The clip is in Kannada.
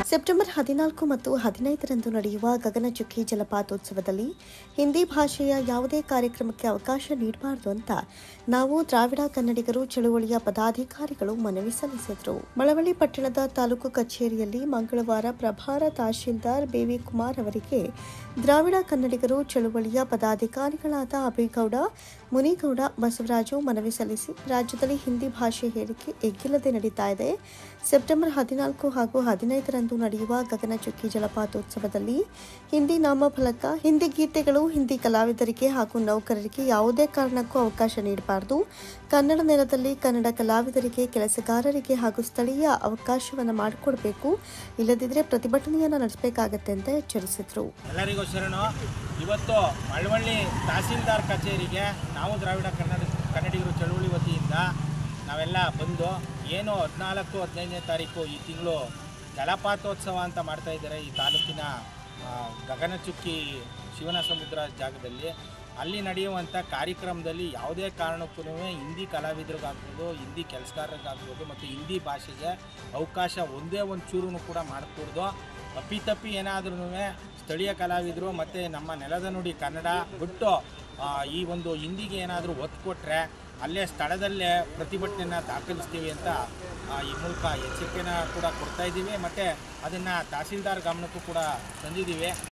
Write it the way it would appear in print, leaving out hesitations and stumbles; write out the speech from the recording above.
ಸೆಪ್ಟೆಂಬರ್ 14 ಮತ್ತು 15ರಂದು ನಡೆಯುವ ಗಗನಚುಕ್ಕಿ ಜಲಪಾತೋತ್ಸವದಲ್ಲಿ ಹಿಂದಿ ಭಾಷೆಯ ಯಾವುದೇ ಕಾರ್ಯಕ್ರಮಕ್ಕೆ ಅವಕಾಶ ನೀಡಬಾರದು ಅಂತ ನಾವು ದ್ರಾವಿಡ ಕನ್ನಡಿಗರು ಚಳುವಳಿಯ ಪದಾಧಿಕಾರಿಗಳು ಮನವಿ ಸಲ್ಲಿಸಿದರು. ಮಳವಳ್ಳಿ ಪಟ್ಟಣದ ತಾಲೂಕು ಕಚೇರಿಯಲ್ಲಿ ಮಂಗಳವಾರ ಪ್ರಭಾರ ತಹಶೀಲ್ದಾರ್ ಬೇವಿ ಕುಮಾರ್ ಅವರಿಗೆ ದ್ರಾವಿಡ ಕನ್ನಡಿಗರು ಚಳುವಳಿಯ ಪದಾಧಿಕಾರಿಗಳಾದ ಅಭಿಗೌಡ, ಮುನಿಗೌಡ, ಬಸವರಾಜು ಮನವಿ ಸಲ್ಲಿಸಿ ರಾಜ್ಯದಲ್ಲಿ ಹಿಂದಿ ಭಾಷೆ ಹೇರಿಕೆ ಎಗ್ಗಿಲ್ಲದೆ ನಡೀತಾ ಇದೆ. ಸೆಪ್ಟೆಂಬರ್ 14 ಹಾಗೂ 15ರಂದು ನಡೆಯುವ ಗಗನಚುಕ್ಕಿ ಜಲಪಾತೋತ್ಸವದಲ್ಲಿ ಹಿಂದಿ ನಾಮಫಲಕ, ಹಿಂದಿ ಗೀತೆಗಳು, ಹಿಂದಿ ಕಲಾವಿದರಿಗೆ ಹಾಗೂ ನೌಕರರಿಗೆ ಯಾವುದೇ ಕಾರಣಕ್ಕೂ ಅವಕಾಶ ನೀಡಬಾರದು. ಕನ್ನಡ ನೆಲದಲ್ಲಿ ಕನ್ನಡ ಕಲಾವಿದರಿಗೆ, ಕೆಲಸಗಾರರಿಗೆ ಹಾಗೂ ಸ್ಥಳೀಯ ಅವಕಾಶವನ್ನು ಮಾಡಿಕೊಡಬೇಕು. ಇಲ್ಲದಿದ್ದರೆ ಪ್ರತಿಭಟನೆಯನ್ನು ನಡೆಸಬೇಕಾಗುತ್ತೆ ಅಂತ ಎಚ್ಚರಿಸಿದರು. ಎಲ್ಲರಿಗೂ ಶರಣು. ಇವತ್ತು ಮಳವಳ್ಳಿ ತಹಸೀಲ್ದಾರ್ ಕಚೇರಿಗೆ ನಾವು ದ್ರಾವಿಡ ಕನ್ನಡಿಗರು ಚಳುವಳಿ ವತಿಯಿಂದ ನಾವೆಲ್ಲ ಬಂದು ಏನು 14-15ನೇ ತಾರೀಕು ಈ ತಿಂಗಳು ಜಲಪಾತೋತ್ಸವ ಅಂತ ಮಾಡ್ತಾ ಇದ್ದಾರೆ ಈ ತಾಲೂಕಿನ ಗಗನಚುಕ್ಕಿ ಶಿವನ ಸಮುದ್ರ ಜಾಗದಲ್ಲಿ. ಅಲ್ಲಿ ನಡೆಯುವಂಥ ಕಾರ್ಯಕ್ರಮದಲ್ಲಿ ಯಾವುದೇ ಕಾರಣಕ್ಕೂ ಹಿಂದಿ ಕಲಾವಿದರಿಗಾಗ್ಬೋದು, ಹಿಂದಿ ಕೆಲಸಗಾರರಿಗಾಗ್ಬೋದು ಮತ್ತು ಹಿಂದಿ ಭಾಷೆಗೆ ಅವಕಾಶ ಒಂದೇ ಒಂದು ಚೂರು ಕೂಡ ಮಾಡಿಕೊಡ್ದು. ಅಪ್ಪಿತಪ್ಪಿ ಏನಾದ್ರೂ ಸ್ಥಳೀಯ ಕಲಾವಿದರು ಮತ್ತು ನಮ್ಮ ನೆಲದ ನುಡಿ ಕನ್ನಡ ಬಿಟ್ಟು ಈ ಒಂದು ಹಿಂದಿಗೆ ಏನಾದರೂ ಒತ್ತು ಕೊಟ್ಟರೆ ಅಲ್ಲೇ ಸ್ಥಳದಲ್ಲೇ ಪ್ರತಿಭಟನೆಯನ್ನು ದಾಖಲಿಸ್ತೀವಿ ಅಂತ ಈ ಮೂಲಕ ಎಚ್ಚರಿಕೆನ ಕೂಡ ಕೊಡ್ತಾ ಇದ್ದೀವಿ. ಮತ್ತು ಅದನ್ನು ತಹಸೀಲ್ದಾರ್ ಗಮನಕ್ಕೂ ಕೂಡ ತಂದಿದ್ದೀವಿ.